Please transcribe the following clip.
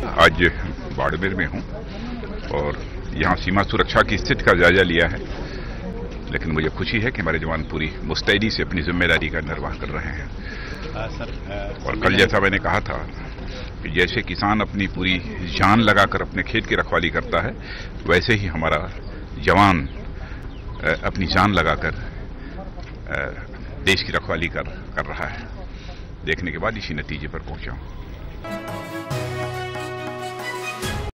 आज बाड़मेर में हूं और यहां सीमा सुरक्षा की स्थिति का जायजा लिया है, लेकिन मुझे खुशी है कि हमारे जवान पूरी मुस्तैदी से अपनी जिम्मेदारी का निर्वाह कर रहे हैं। और कल जैसा मैंने कहा था कि जैसे किसान अपनी पूरी जान लगाकर अपने खेत की रखवाली करता है, वैसे ही हमारा जवान अपनी जान लगाकर देश की रखवाली कर रहा है। देखने के बाद इसी नतीजे पर पहुंचा हूं।